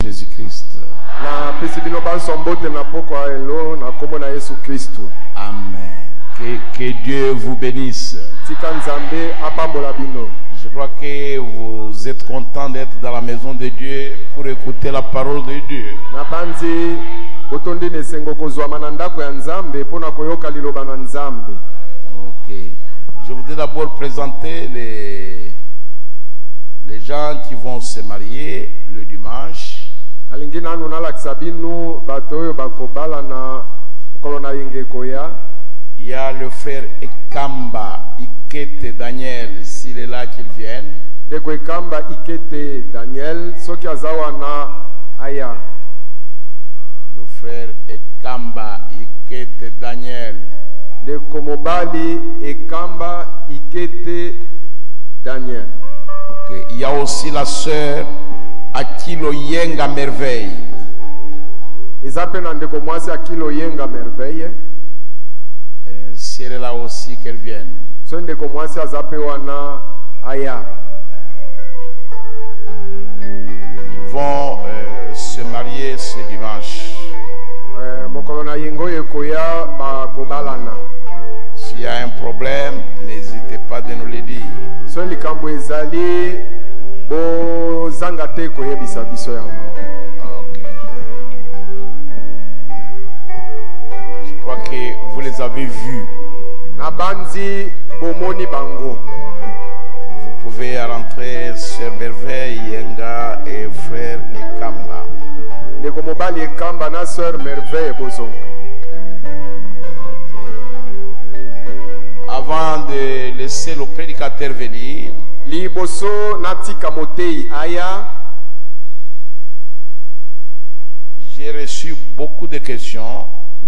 Jésus-Christ. Amen. Que Dieu vous bénisse. Je crois que vous êtes content d'être dans la maison de Dieu pour écouter la parole de Dieu. Ok. Je voudrais d'abord présenter les gens qui vont se marier le dimanche. Il y a le frère Ekamba Ikete Daniel, s'il est là qu'il vienne. Le frère Ekamba Ikete Daniel. Okay. Il y a aussi la sœur Akilo Yenga Merveille. Si elle est là aussi, qu'elle vienne. Ils vont se marier ce dimanche. S'il y a un problème, n'hésitez pas de nous le dire. Okay. Je crois que vous les avez vus. Vous pouvez rentrer, Sœur Merveille, Yenga et frère Ekamba. Avant de laisser le prédicateur venir, j'ai reçu beaucoup de questions.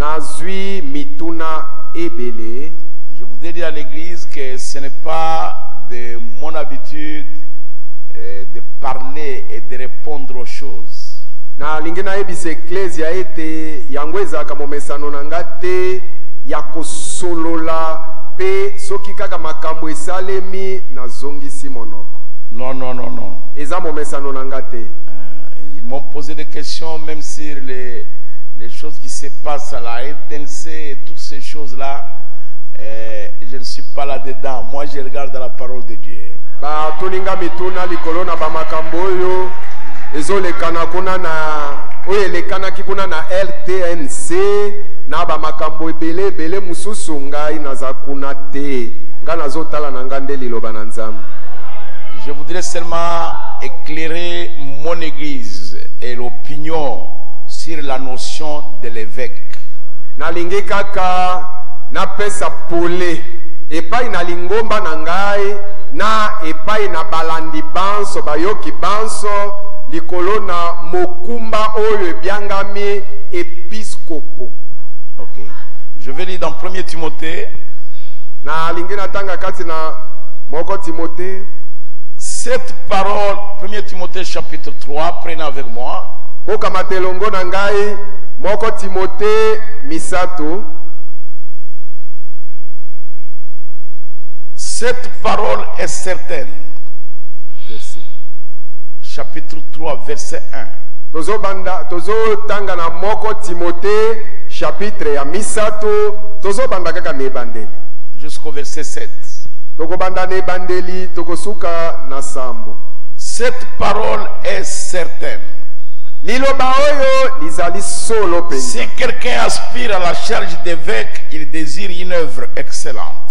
Je voudrais dire à l'église que ce n'est pas de mon habitude de parler et de répondre aux choses. Non, non, non, non. Ils m'ont posé des questions même sur les choses qui se passent à la RTNC et toutes ces choses-là. Je ne suis pas là-dedans. Moi, je regarde la parole de Dieu. Je voudrais seulement éclairer mon église et l'opinion sur la notion de l'évêque. Na pesa pole epai na lingomba na ngai na epai na balandi banso bayoki banso likolo na mokumba oyo biangami episkopo. Ok. Je vais lire dans 1 Timothée. Na lingina tanga kati na moko Timothée. Cette parole, 1 Timothée chapitre 3, prenez avec moi. Kokamatelongo na ngai moko Timothée misato. Cette parole est certaine. Verset. Chapitre 3, verset 1. Tozo tanga na moko Timothée, chapitre ya misato, tozo banda kaka ne bandeli. Jusqu'au verset 7. Toko banda ne bandeli, toko suka na sambo. Cette parole est certaine. Si quelqu'un aspire à la charge d'évêque, il désire une œuvre excellente.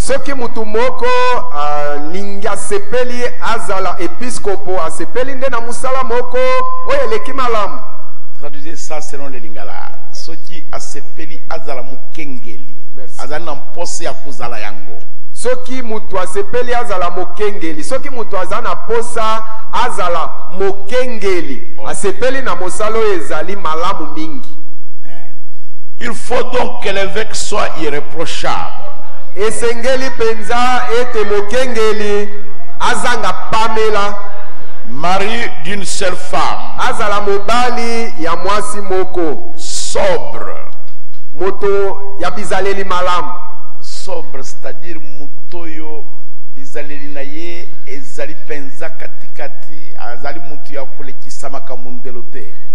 Traduisez ça selon les lingala. Soki asepeli azala mukengeli. Azala nampose ya kuzala yango. Soki mutu asepeli azala mokengeli, soki mutu azana posa azala mokengeli, asepeli na mosalo ezali malamu mingi. Il faut donc que l'évêque soit irréprochable. Esengeli penza ete mokengeli azanga pamela, mari d'une seule femme, azala mobali ya mwasi moko, sobre, moto ya bizaleli malamu. Sobre, c'est-à-dire mutoyo bizaleli na ye ezali penza katikati, azali mutu ya kolekisa makamundelo te.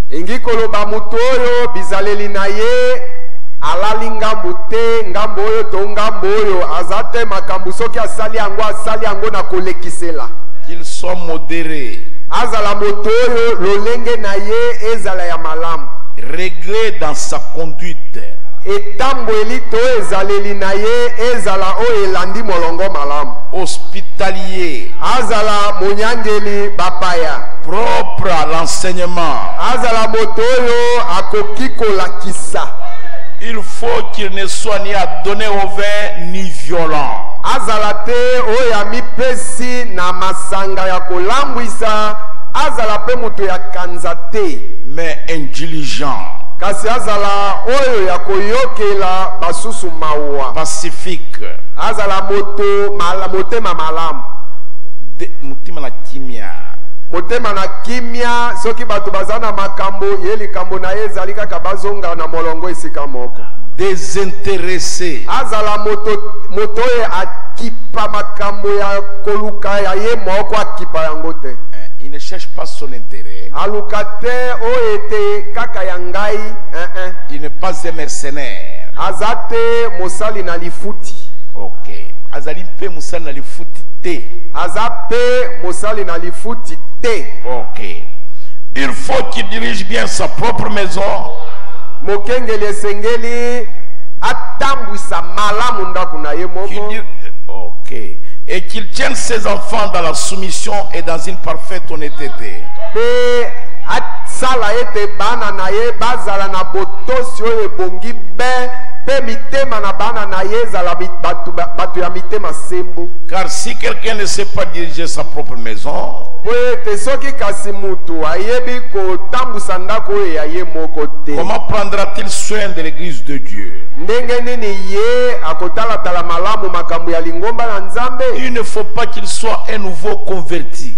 Ingi koloba mutu oyo bizaleli na ye alali ngambu te, ngambu oyo to ngambu oyo azate makambu soki asali yango na kolekisela. Qu'il soit modéré. Azala mutu oyo lolenge na ye ezala ya malamu. Réglé dans sa conduite. Etambweli to ezaleli na ye ezala oyo elandi molongo malamu. Hospitalier. Azala munyangeli bapaya. Propre à l'enseignement. Azala moto oyo akoki kolakisa. Il faut qu'il ne soit ni adonné au vin ni violent. Azala te oyo amipesi na masanga ya kolambwisa. Azala pe moto ya kanza te. Mais indulgent. Kasi azala oyo ya koyokela basusu mawa. Pacifique. Azala moto motema malamu. Motema na kimia. Motema na kimia soki batu bazana makambo ye likambo na ye ezali kaka bazonga na molongo esika moko. Désintéressé. Azala moto ye akipa makambo ya koluka ya ye moko akipa yango te. Il ne cherche pas son intérêt. Alukate oete kaka ya ngai. Il n'est pas un mercenaire. Azate mosali na lifuti. Ok. Azali pe mosali na lifuti te. Azape mosali na lifuti te. Ok. Il faut qu'il dirige bien sa propre maison. Mokengeli esengeli atambwisa malamu ndaku na ye moko. Ok. Et qu'il tienne ses enfants dans la soumission et dans une parfaite honnêteté. Pe atsala ete bana na ye bazala na botosi oyo ebongi be. Car si quelqu'un ne sait pas diriger sa propre maison, comment prendra-t-il soin de l'église de Dieu? Il ne faut pas qu'il soit un nouveau converti.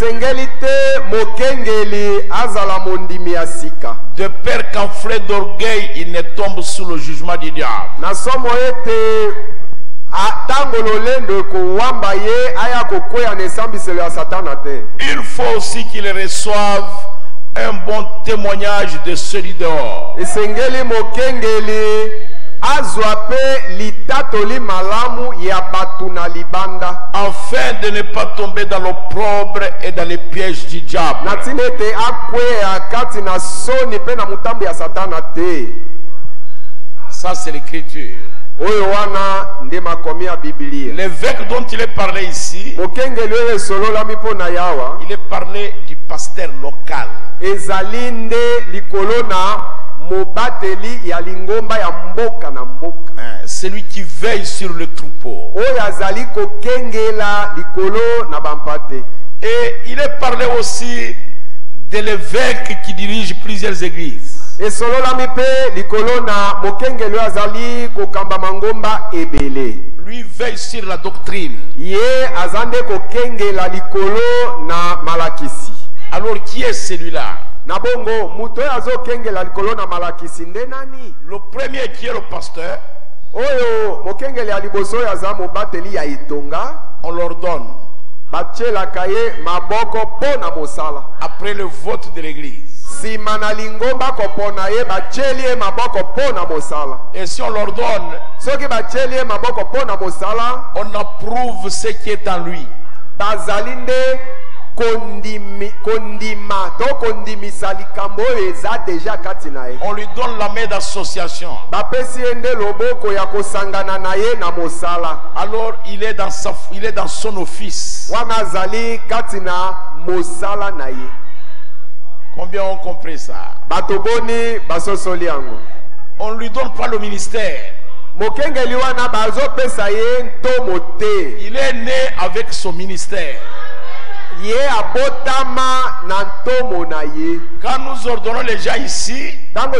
De peur qu'enflé d'orgueil, il ne tombe sous le jugement du diable. Il faut aussi qu'il reçoive un bon témoignage de celui dehors. Afin de ne pas tomber dans l'opprobre et dans les pièges du diable. Ça c'est l'écriture. L'évêque dont il est parlé ici, il est parlé du pasteur local. Celui qui veille sur le troupeau. Et il est parlé aussi de l'évêque qui dirige plusieurs églises. Lui veille sur la doctrine. Alors qui est celui-là? Le premier qui est le pasteur, on l'ordonne après le vote de l'église. Et si on l'ordonne, on approuve ce qui est en lui. On lui donne la main d'association. Alors il est dans son office. Combien ont compris ça? On ne lui donne pas le ministère. Il est né avec son ministère. Quand nous ordonnons les gens ici, nous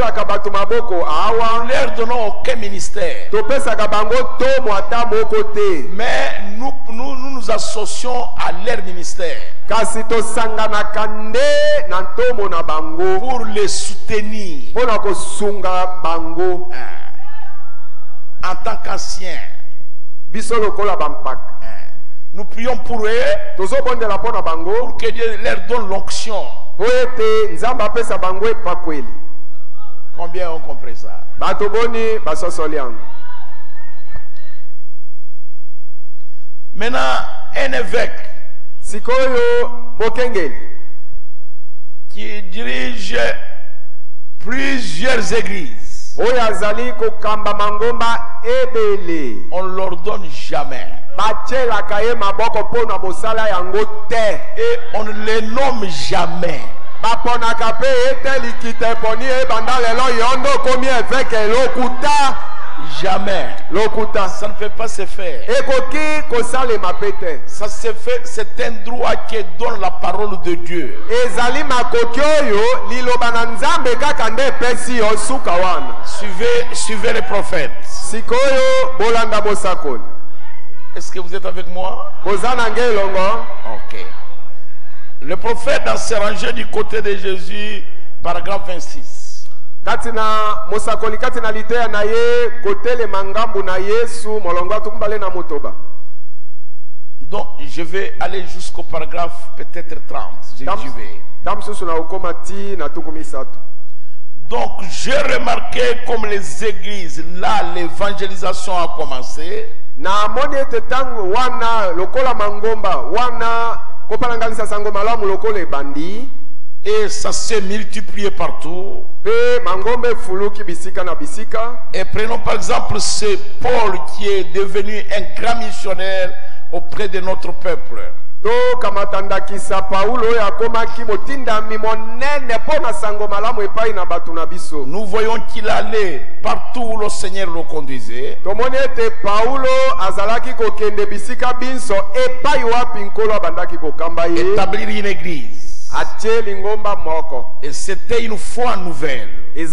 ne leur donnons aucun ministère. Mais nous nous associons à leur ministère pour les soutenir. En tant qu'anciens, nous prions pour eux pour que Dieu leur donne l'onction Poete nzamba pesa bangwe pa kweli. Combien ont compris ça? Bato boni basosoliango. Maintenant, un évêque Sikoyo mokengeli qui dirige plusieurs églises, oyazali ko kamba mangomba ebele. on ne leur donne jamais. Bachela kaye maboko pona bosala yango te. Et on ne les nomme jamais. Bapona kape ete likite poni e banda lelo yondo komi évêque lokuta. Jamais. Lokuta. Ça ne peut pas se faire. Ekoki kosale mapete. Ça se fait, c'est un droit qui donne la parole de Dieu. Ezali makoki oyo liloba na nzambe kaka nde pesi yo suka wana. Suivez les prophètes. Sikoyo bolanda bosakoli. Est-ce que vous êtes avec moi? Bozana ngelongo. Ok. Le prophète s'est rangé du côté de Jésus, paragraphe 26. Katina mosakoli katina litea na ye kotele mangambu na Yesu molongo atukumbale na mutoba. Donc je vais aller jusqu'au paragraphe peut-être 30. Je vais. Damsusu na ukomati na tukumisatu. Donc j'ai remarqué comme les églises, là l'évangélisation a commencé. Na moni ete tangu wana lokola mangomba wana kopalangalisa sango malamu lokola ebandi. Et ça s'est multiplié partout. Et prenons par exemple ce Paul qui est devenu un grand missionnaire auprès de notre peuple. Nous voyons qu'il allait partout où le Seigneur le conduisait. Établir une église. Et c'était une foi nouvelle.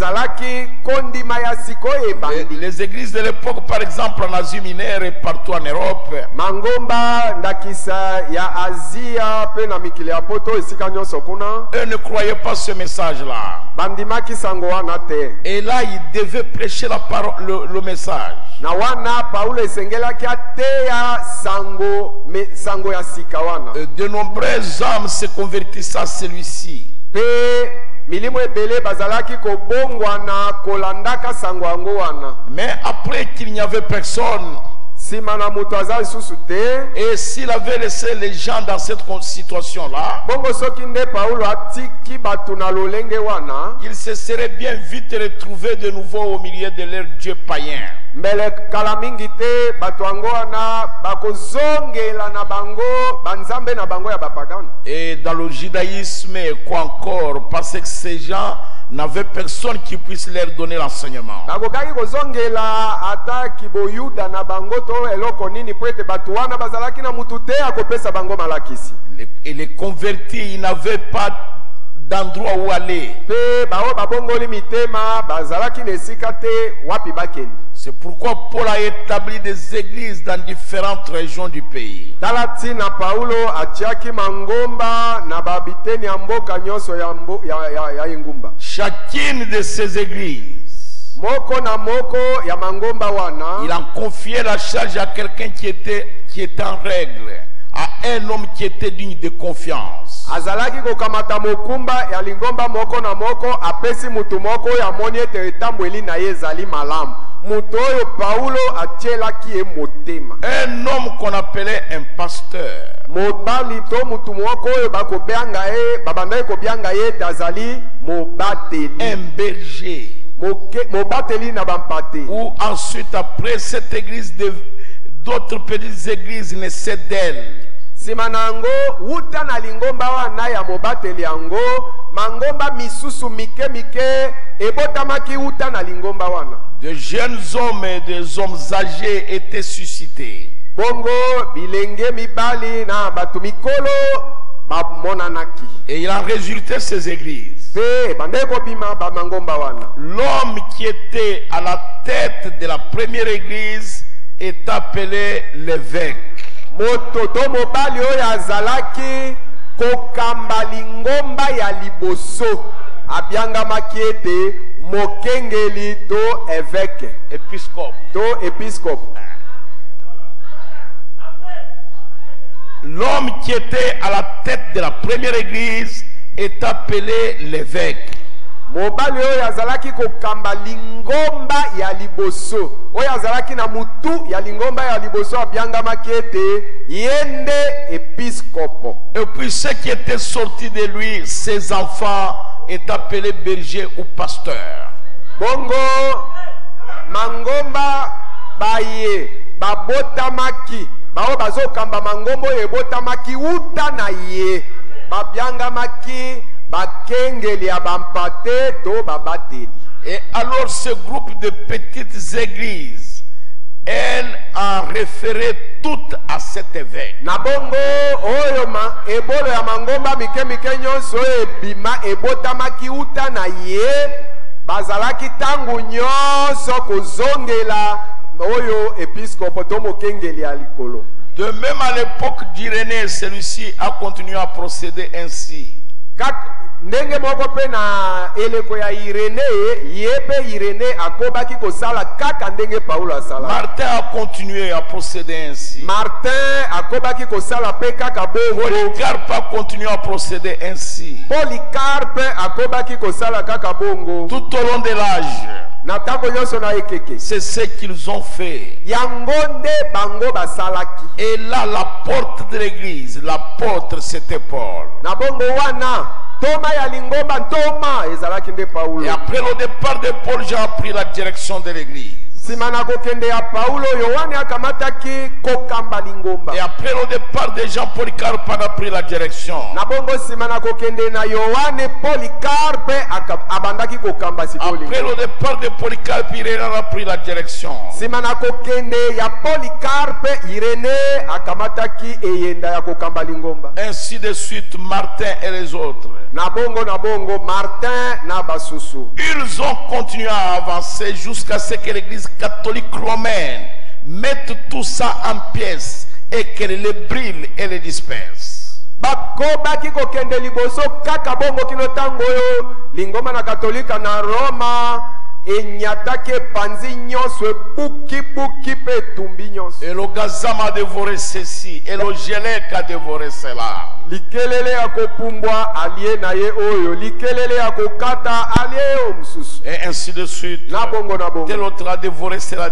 Les églises de l'époque, par exemple en Asie mineure et partout en Europe, eux ne croyaient pas ce message-là. Et là, ils devaient prêcher la parole, le message. De nombreux hommes se convertissent à celui-ci. Mais après qu'il n'y avait personne, et s'il avait laissé les gens dans cette situation-là, il se serait bien vite retrouvé de nouveau au milieu de leur dieu païen. Et dans le judaïsme, quoi encore, parce que ces gens n'avaient personne qui puisse leur donner l'enseignement. Et les convertis, ils n'avaient pas d'endroit où aller. C'est pourquoi Paul a établi des églises dans différentes régions du pays. Chacune de ces églises, il a confié la charge à quelqu'un qui était en règle, à un homme qui était digne de confiance. Un homme qu'on appelait un pasteur. Un berger. Ou ensuite, après cette église, d'autres petites églises naissaient d'elle. Simanango wuta na lingomba wana ya mobateli yango mangomba misusu mike ebotamaki wuta na lingomba wana. De jeunes hommes et des hommes âgés étaient suscités. Bongo bilenge mibali na batu mikolo bamonanaki. Et il en résultait ces églises. L'homme qui était à la tête de la première église est appelé l'évêque. Mototo mobali oyo azalaki kokamba lingomba ya liboso abiangamaki ete mokengeli to évêque, épiscope. To épiscope. L'homme qui était à la tête de la première église est appelé l'évêque. Mobali oyo azalaki kokamba lingomba ya liboso. Oyo azalaki na mutu ya lingomba ya liboso abiangamaki ete yende episkopo. Et puis ce qui était sorti de lui, ses enfants, est appelé berger ou pasteur. Bongo mangomba baye babotamaki bao bazokamba mangombo ebotamaki uta na ye babiangamaki bakengeli ya bampate to babateli. Et alors ce groupe de petites églises, elles en référaient toutes à cet évêque. Na bongo oyo ebolo ya mangomba mike mike nyonso ebima ebotamaki uta na ye bazalaki tangu nyonso kozongela oyo episkopo to mokengeli ya likolo. De même à l'époque d'Irénée, celui-ci a continué à procéder ainsi. Ndenge moko pe na eleko ya Irene yepe Irene akobaki kosala kaka ndenge Paulo asala. Martin a continué à procéder ainsi. Martin akobaki kosala pe kaka bongo. Polycarpe a continué à procéder ainsi. Polycarpe akobaki kosala kaka bongo. Tout au long de l'âge. Na tango nyonso na ekeke. C'est ce qu'ils ont fait. Yangonde bango basalaki. Et là la porte de l'église, l'apôtre c'était Paul. Na bongo wana Toma ya lingomba Toma ezalaki nde Paulo. Et après le départ de Paul, j'ai pris la direction de l'église. Simana kokende ya Paulo Yohane akamataki kokamba lingomba. Et après le départ de Jean Polycarpe, on a pris la direction. Na bongo simana kokende na Yohane Polycarpe abandaki kokamba sikoli. Après le départ de Polycarpe, Irénée a pris la direction. Simana kokende ya Polycarpe Irénée akamataki eyenda ya kokamba lingomba. Ainsi de suite Martin et les autres. Na bongo Martin na basusu. Ils ont continué à avancer jusqu'à ce que l'église catholique romaine mette tout ça en pièces et qu'elle les brûle et les disperse. Bakobaki kokende liboso kaka bongo kino tango yo lingoma na katolika na Roma enyatake panzi nyonso buki pe tumbi nyonso. Et le gazam a dévoré ceci et le gelec a dévoré cela. Likelele ya kopumbwa alie na ye oyo, likelele ya kokata alie o mususu. Et ainsi de suite. Na bongo. Tel autre a dévoré cela,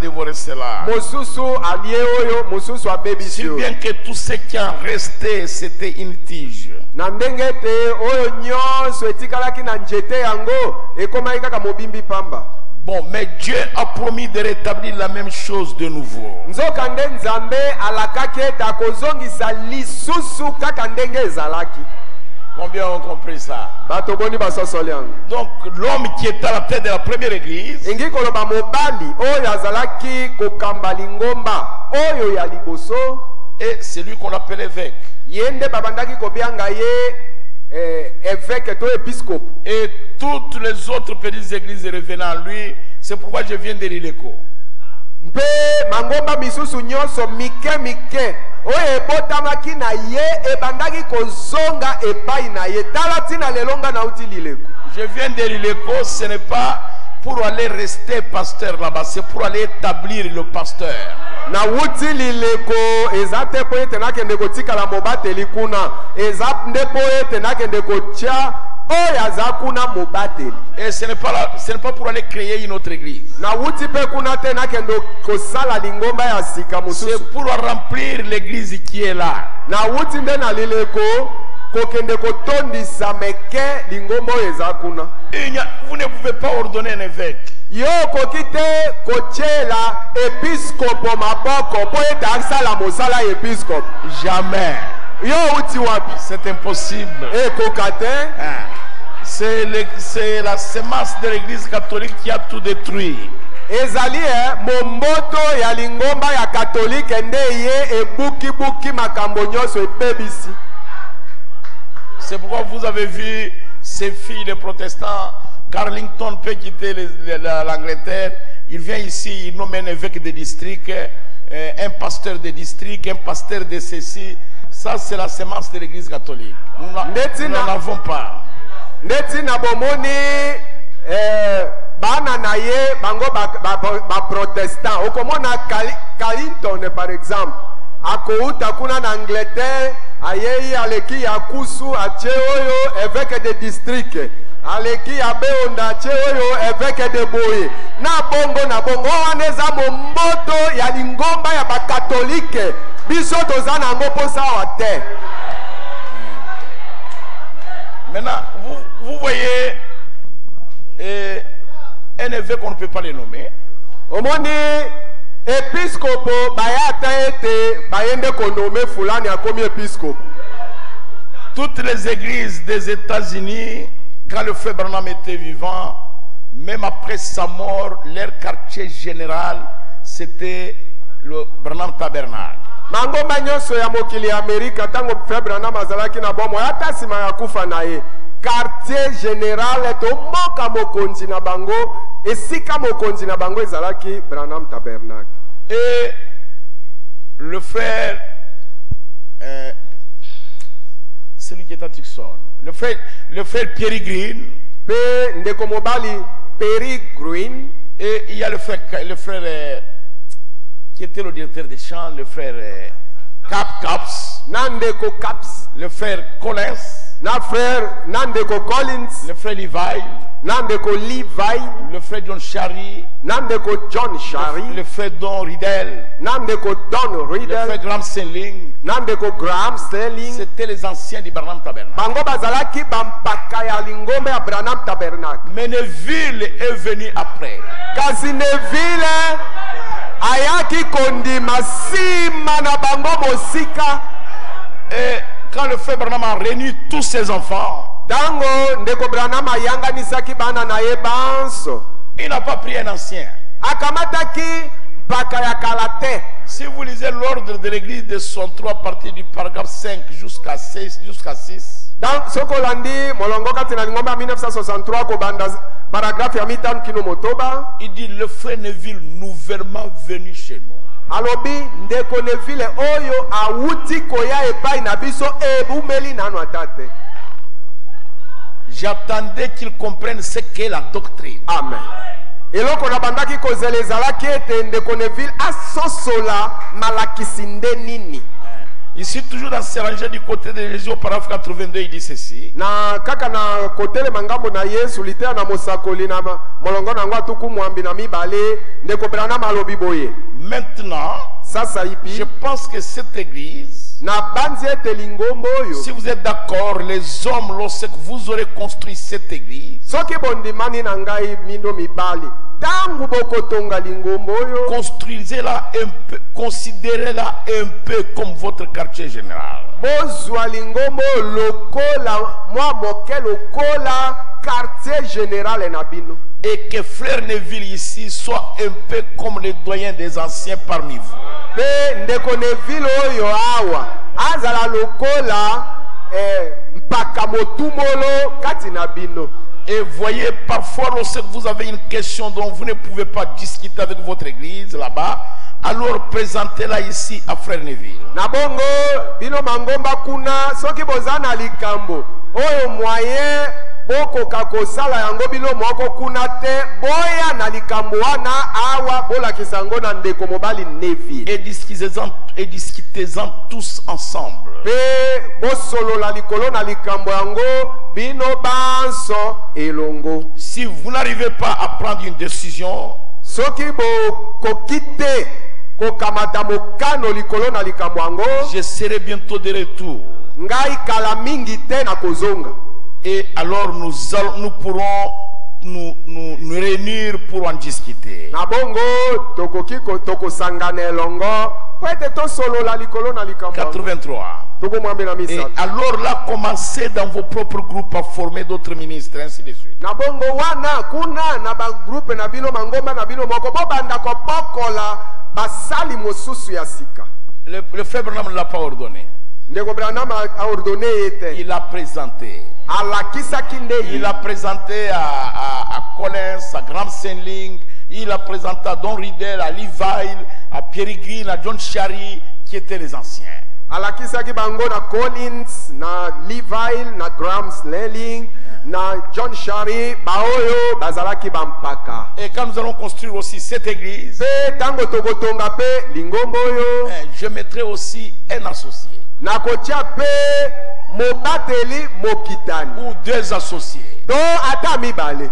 Mususu alie oyo, mususu abebisi. Si bien que tout ce qui en restait, c'était une tige. Na ndenge te oyo nyonso etikalaki na njete yango ekomaki kaka mobimbi pamba. Bon, mais Dieu a promis de rétablir la même chose de nouveau. Nzokande Nzambe alakaki eta kozongisa lisusu kaka ndenge ezalaki. Combien ont compris ça? Donc l'homme qui est à la tête de la première église, ingi koloba mobali oyo azalaki kokamba lingomba oyo ya liboso, et c'est lui qu'on appelle évêque. Yende babandaki kobianga ye évêque to épiscope. Et toutes les autres petites églises revenaient à lui. C'est pourquoi je viens de lire l'écho. Mpe mangomba misusu nyonso mike oyo ebotamaki na ye ebandaki kozonga epai na ye tala tina lelonga na uti lileko. Je viens de lire l'écho, ce n'est pas pour aller rester pasteur là-bas, c'est pour aller établir le pasteur. Na wuti lileko ezate po ete nakende kotikala mobateli kuna ezapnde po ete nakende kotia oyaza kuna mobateli. Et ce n'est pas pour aller créer une autre église. Na wuti pe kuna te nakende kosala lingomba ya sika mususu. C'est pour remplir l'église qui est là. Na wuti nde na lileko kokende kotondisa meke lingomba eza kuna. Vous ne pouvez pas ordonner un évêque. Yo kokite kochela episkopo maboko po eta asala mosala episkopo. Jamais. Yo uti wapi? C'est impossible. E kokate. C'est la semence de l'église catholique qui a tout détruit. Ezali momboto ya lingomba ya katolike nde ye ebuki makambo nyonso ebebisi. C'est pourquoi vous avez vu ces filles de protestants. Carlington peut quitter l'Angleterre. Il vient ici, il nomme un évêque de district, un pasteur de district, un pasteur de ceci. Ça, c'est la semence de l'église catholique. Nous n'en avons pas. Ndeti na bomoni bana na ye bango ba protestant. Okomona Carlington par exemple. Akouta kuna na Angleterre ayei aleki ya kusu atie oyo évêque de district aleki ya beonda atie oyo évêque de boye na bongo wana eza momboto ya lingomba ya bakatolike biso toza nango mposa awa te. Maintenant, vous voyez un évêque qu'on ne peut pas le nommer. Omoni épiscope bayata ete bayende konome fulani akomi épiscope. Toutes les églises des États-Unis, quand le frère Branham était vivant, même après sa mort, leur quartier général, c'était le Branham Tabernacle. Mangomba nyonso ya mokili ya Amerika tango frère Branham azalaki na bomo ata sima ya kufa na ye. Quartier général to moka mokonzi na bango esika mokonzi na bango ezalaki Branham Tabernacle. Et le frère celui qui est à Tucson, le frère Perry Green, pe ndeko mobali Perry Green, et il y a le frère qui était le directeur des chants, le frère Caps, Nandeko Caps, le frère Collins, na frère Nandeko Collins, le frère Levi, Nandeko Levi, le frère John Shari, Nandeko John Shari, le frère Don Riddell, Nandeko Don Riddell, le frère Graham Sterling, Nandeko Graham Sterling. C'était les anciens du Branham Tabernacle. Bango bazalaki bampaka ya lingombe ya Branham Tabernacle. Mais Neville est venu après. Kasi Neville ayaki kondima sima na bango mosika. Et quand le frère Branham a réuni tous ses enfants, tango ndeko Branham ayanganisaki bana na ye banso, il n'a pas pris un ancien. Akamataki baka ya kalate. Si vous lisez l'ordre de l'église de 63 à partir du paragraphe 5 jusqu'à 6, dans Sokolandi, molongo kati na lingomba 1963 ko banda paragraphe ya mitano kino motoba, il dit le frère Neville nouvellement venu chez nous. Alobi ndeko Neville oyo awuti koya epai na biso ebumeli nanu atate. J'attendais qu'il comprenne ce qu'est la doctrine. Amen. Eloko na bandaki kozela ezalaki ete ndeko Neville asosola malakisinde nini. Ici, toujours dans ce rangé du côté de Jésus, au paragraphe 82, il dit ceci. Na kaka na kotele mangambo na Yesu litea na mosakoli na molongo na ngwa tuku mwambi na mibale ndeko Branham alobi boye. Maintenant, sasa ipi, je pense que cette église, na banzi ete lingombo oyo, si vous êtes d'accord, les hommes, lorsque vous aurez construit cette église, soki bondimani na ngai mindo mibali, tangu bokotonga lingombo oyo, construisez-la un peu, considérez-la un peu comme votre quartier général. Bozwa lingombo lokola mwa moke lokola quartier général na bino. Et que frère Neville ici soit un peu comme les doyens des anciens parmi vous. Pe ndeko Neville oyo awa azala lokola mpaka motumolo kati na bino. Et voyez, parfois lorsque vous avez une question dont vous ne pouvez pas discuter avec votre église là-bas, alors présentez-la ici à frère Neville. Na bongo bino mangomba kuna soki bozana likambo oyo moyen boko kakosala yango bino moko kuna te boya na likambo wana awa bola kisango na ndeko mobali Neville. Et discutez-en tous ensemble. Pe bosolo la likolo na likambo yango bino banso elongo. Si vous n'arrivez pas à prendre une décision, soki bo kokite kokamata mokano likolo na likambo yango, je serai bientôt de retour. Ngai kala mingi te na kozonga. Et alors nous pourrons nous réunir pour en discuter. Na bongo tokoki toko sangana elongo pwete to solo la likolo na likambo. 83. Et alors là, commencez dans vos propres groupes à former d'autres ministres, ainsi de suite. Na bongo wana kuna na ba groupe na bino mangomba na bino moko bobanda ko bokola basali mosusu ya sika. Le frère Branham ne l'a pas ordonné. Ndeko Branham a ordonné ete. Il a présenté. Il a présenté à Collins, à Graham Sterling, il a présenté à Don Riddell, à Levi, à Perry Green, à John Shari, qui étaient les anciens. Alakisaki bango na Collins, na Levi, na Graham Sterling, na John Shari, baoyo bazalaki bampaka. Et quand nous allons construire aussi cette église, pe tango tokotonga pe lingombo yo, je mettrai aussi un associé. nakotia pe mobateli mokitani ou deux associés. to ata mibale.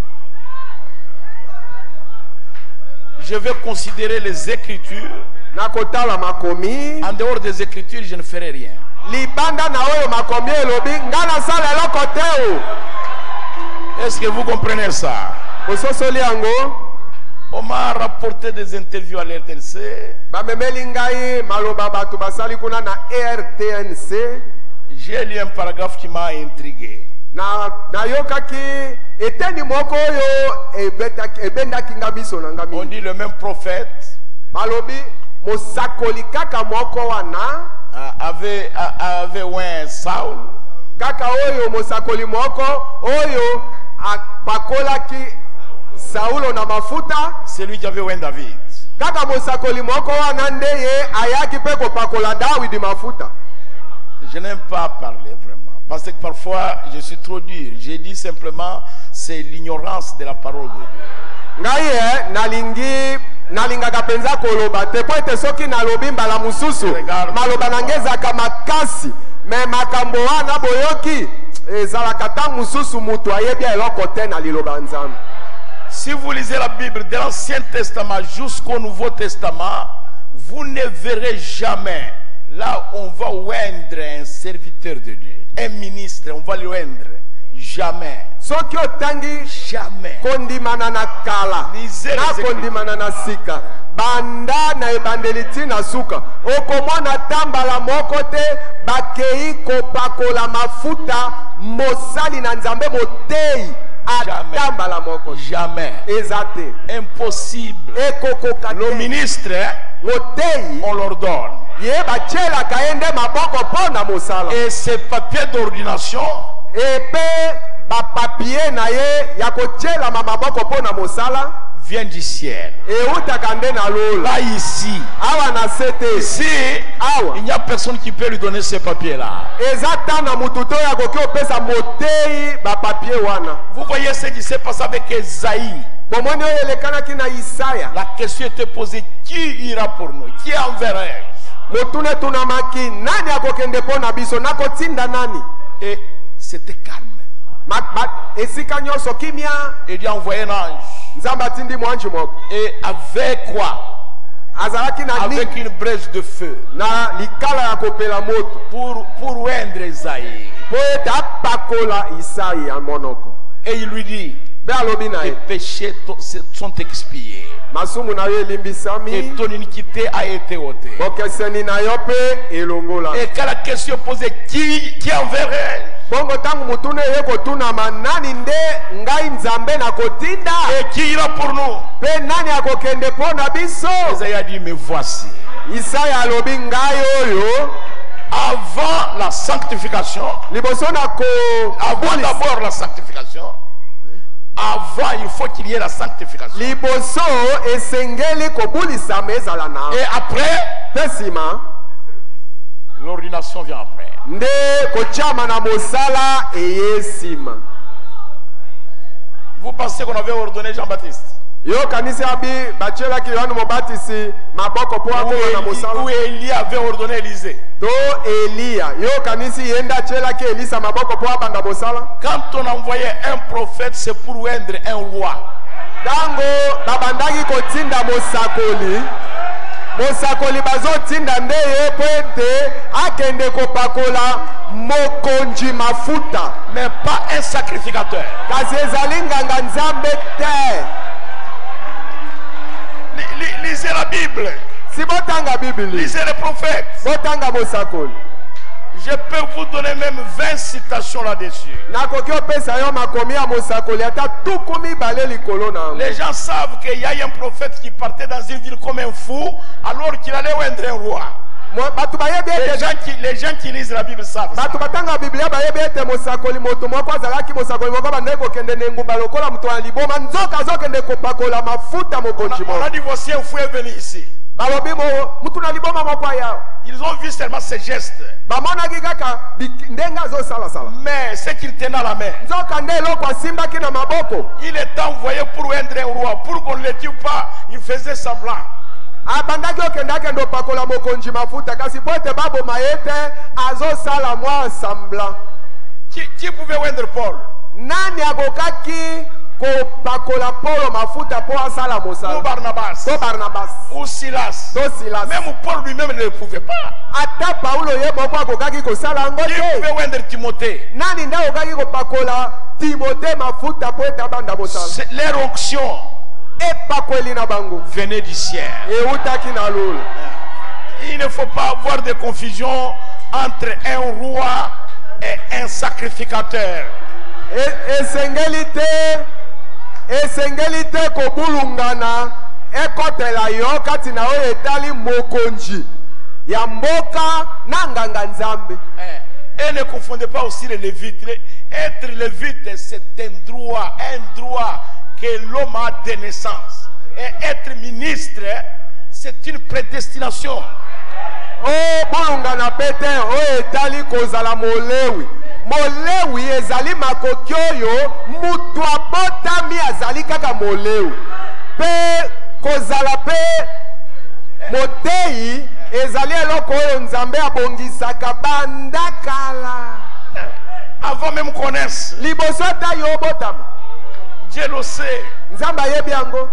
Je vais considérer les Écritures. Nakotala makomi. En dehors des Écritures, je ne ferai rien. Libanda na oyo makomi elobi ngana sala eloko te o. Est-ce que vous comprenez ça? Ososoli yango. On m'a rapporté des interviews à l'RTNC. Bamemeli ngai maloba batu basali kuna na RTNC. J'ai lu un paragraphe qui m'a intrigué. Na yokaki eteni moko oyo ebendaki nga biso na ngami. On dit le même prophète malobi mosakoli kaka moko wana avait oint Saul. Kaka oyo mosakoli moko oyo apakolaki Saulo na mafuta. C'est lui qui avait oint David. Kaka mosakoli moko wana ndeye ayaki pe kopakola Dawidi mafuta. Je n'aime pas parler vraiment. Parce que parfois, je suis trop dur. J'ai dit simplement, c'est l'ignorance de la parole de Dieu. Ngaye, nalingaka penza koloba. Te po ete soki nalobi mbala mususu. Maloba nangezaka makasi. Me makambo wana boyoki. Ezalaka ta mususu mutu ayebi eloko te na liloba nzambe. Si vous lisez la Bible de l'Ancien Testament jusqu'au Nouveau Testament, vous ne verrez jamais là on va oindre un serviteur de Dieu, un ministre, on va le oindre. Jamais. Soki otangi jamais. Kondimana na kala. Na kondimana na sika. Banda na ebandeliti na suka. Okomona tambala moko te bakei kopakola mafuta mosali na nzambe motei. Atambala moko. Jamais. Ezate. Impossible. Le ministre, on l'ordonne. Et ces papiers d'ordination viennent du ciel. Pas ici. Ici, il n'y a personne qui peut lui donner ces papiers-là. Vous voyez ce qui s'est passé avec Esaïe. La question était posée, qui ira pour nous? Qui enverrai? Et c'était calme. Et Dieu a envoyé un ange. Et avec quoi? Avec une brèche de feu. Pour oindre Esaïe. Et il lui dit, tes péchés sont expiés. Et ton iniquité a été ôtée. Et quand la question posée, qui enverrai? Et qui ira pour nous? Esaïe a dit, mais voici. Avant la sanctification, avant d'abord la sanctification, avant il faut qu'il y ait la sanctification. Et après, l'ordination vient après. Vous pensez qu'on avait ordonné Jean-Baptiste? Où Élie avait ordonné Élisée. Quand on envoyait un prophète, c'est pour oindre un roi. Mosakoli bazotinda ndeye pwete akende kopakola mokonji mafuta, mais pas un sacrificateur. Kasi ezali nganga nzambe te. Lisez la Bible. Si botanga Bible. Lisez les prophètes. Botanga mosakoli. Je peux vous donner même 20 citations là-dessus. Les gens savent qu'il y a un prophète qui partait dans une ville comme un fou alors qu'il allait oindre un roi. Les gens qui lisent la Bible savent ça. On a dit voici un fou est venu ici. Ils ont vu seulement ses gestes. Mais ce qu'il tenait à la main, il est envoyé pour oindre un roi. Pour qu'on ne le tue pas, il faisait semblant. abandaki okendaki ndo pakola mokonzi mafuta kasi pote babo maete azo sala mwa semblant. Qui pouvait oindre Paul? Nani akokaki ko pakola Paulo mafuta po asala mosala? Ou Barnabas? To Barnabas. Ou Silas? To Silas. Même Paul lui-même ne le pouvait pas. Ata Paulo ye moko akokaki ko sala ngo Qui te. pouvait oindre Timothée? Nani nda akokaki ko pakola Timothée mafuta po etabanda mosala? Leur onction epakweli na bango venait du ciel. eutaki na lula. Il ne faut pas avoir de confusion entre un roi et un sacrificateur. Esengeli te kobulungana ekotela yo kati na oyo etali mokonzi ya mboka na nganga nzambe. Et ne confondez pas aussi les lévites. Être lévite, c'est un droit que l'homme a de naissance. Et être ministre, c'est une prédestination. Oh, bolungana pete oyo etali kozala molewi. Molewi ezali makoki oyo mutu abotami azali kaka molewi. Pe kozala pe moteyi ezali eloko oyo nzambe abongisaka bandakala. Avant même qu'on naisse, liboso ata yo obotama. Dieu le sait. Nzambe ayebi yango.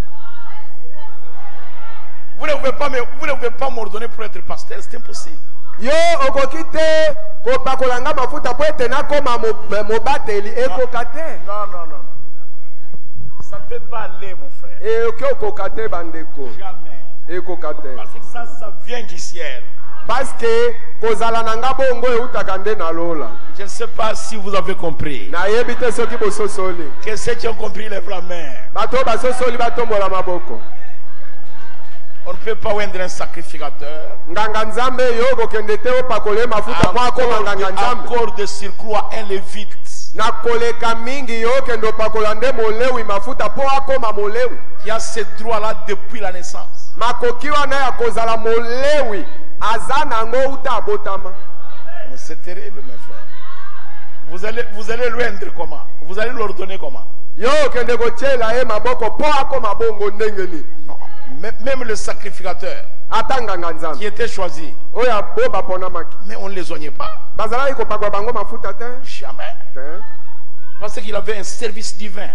Vous ne pouvez pas m'ordonner pour être pasteur, c'est impossible. Yo okoki te kopakolanga mafuta po ete nakoma mobateli ekoka te. Non. Ça ne peut pas aller, mon frère. Ekoki okoka te bandeko. Jamais. Ekoka te. Parce que ça vient du ciel. Parce que kozala nanga bongo eutaka nde na lola. Je ne sais pas si vous avez compris. Na yebi te soki bososoli. Que ceux qui ont compris lèvent la main. Bato basosoli batombola maboko. On ne peut pas oindre un sacrificateur. Nganga nzambe yo kokende te opakole mafuta po akoma nganga nzambe. Encore de surcroît un lévite. Na koleka mingi yo kendo pakola nde molewi mafuta po akoma molewi. Qui a ce droit-là depuis la naissance. Makoki wana ya kozala molewi aza nango uta abotama. C'est terrible, mes frères. Vous allez l'oindre comment? Vous allez l'ordonner comment? Yo kende kochela e maboko po akoma bongo ndengeni. Non. Même le sacrificateur qui était choisi, mais on ne les oignait pas. Jamais. Parce qu'il avait un service divin.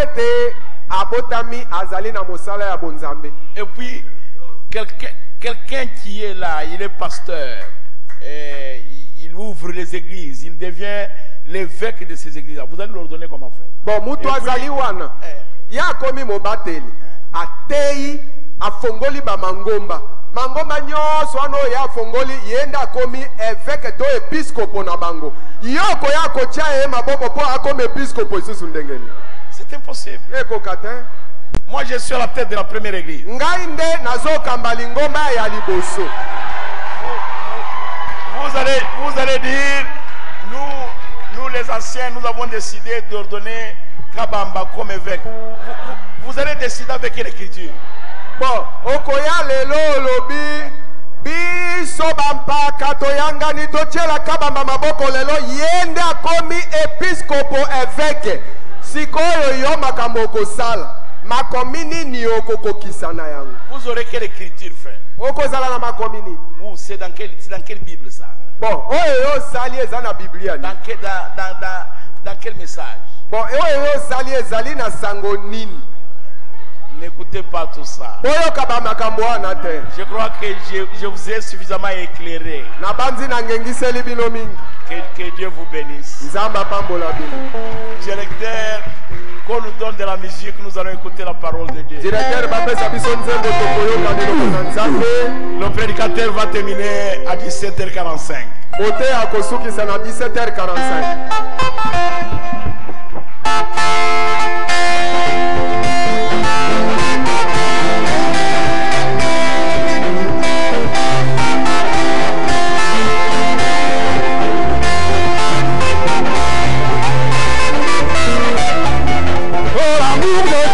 Et puis, quelqu'un qui est là, il est pasteur, il ouvre les églises, il devient l'évêque de ces églises. Vous allez leur donner comment faire? Bon, mutu azali wana. Ya komi mobateli. Atei afongoli ba mangomba. Mangomba nyoso ano ya afongoli yenda komi évêque to episcopo na bango. Yoko ya kocha e maboko po akomi episcopo isusu ndengeni. C'est impossible. Eko katin. Moi je suis à la tête de la première église. Ngai nde nazo kambali ngomba ya liboso. Vous allez dire nous les anciens nous avons décidé d'ordonner Kabamba comme évêque. Vous allez décider avec l'écriture. Bon, okoya lelo lobi biso bampaka toyanga ni tochela Kabamba maboko lelo yende akomi episcopo évêque. Sikoyo yo makambo kosala. Makomini ni okokokisa na yango. Vous aurez quelle écriture, frère? Okozala na makomini. Ou c'est dans quelle Bible ça? Bon, oyo sali ezana Biblia ni. Dans quel message? Bon, oyo sali ezali na sango nini? N'écoutez pas tout ça. Oyo kabama kamboana te. Je crois que je vous ai suffisamment éclairé. Na banzi na ngengiseli bino mingi. Que Dieu vous bénisse. Nzamba pambola bino. Directeur, qu'on nous donne de la musique, nous allons écouter la parole de Dieu. Directeur, le prédicateur va terminer à 17h45. Moté à Kosuki, c'est à 17h45. Oh, l'amour de